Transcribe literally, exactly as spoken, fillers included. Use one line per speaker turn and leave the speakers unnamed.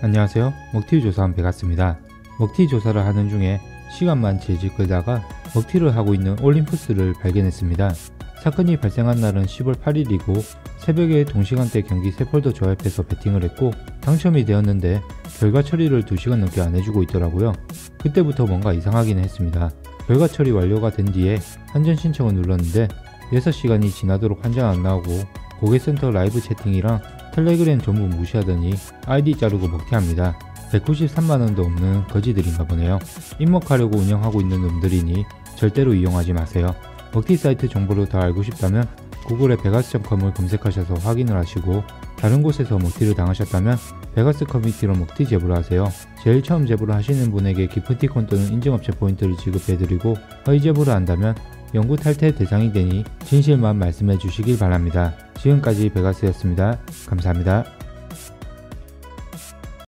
안녕하세요. 먹튀 조사원 베가스입니다. 먹튀 조사를 하는 중에 시간만 질질 끌다가 먹튀를 하고 있는 올림푸스를 발견했습니다. 사건이 발생한 날은 시월 팔일이고 새벽에 동시간대 경기 세폴더 조합해서 베팅을 했고 당첨이 되었는데 결과 처리를 두 시간 넘게 안 해주고 있더라고요. 그때부터 뭔가 이상하긴 했습니다. 결과 처리 완료가 된 뒤에 환전 신청을 눌렀는데 여섯 시간이 지나도록 환전 안 나오고 고객센터 라이브 채팅이랑 텔레그램 전부 무시하더니 아이디 자르고 먹튀합니다. 백구십삼만 원도 없는 거지들인가 보네요. 입먹하려고 운영하고 있는 놈들이니 절대로 이용하지 마세요. 먹튀 사이트 정보를 더 알고 싶다면 구글에 베가스 닷 컴을 검색하셔서 확인을 하시고 다른 곳에서 먹튀를 당하셨다면 베가스 커뮤니티로 먹튀 제보를 하세요. 제일 처음 제보를 하시는 분에게 기프티콘 또는 인증업체 포인트를 지급해드리고 허위 제보를 한다면 영구 탈퇴 대상이 되니 진실만 말씀해 주시길 바랍니다. 지금까지 베가스였습니다. 감사합니다.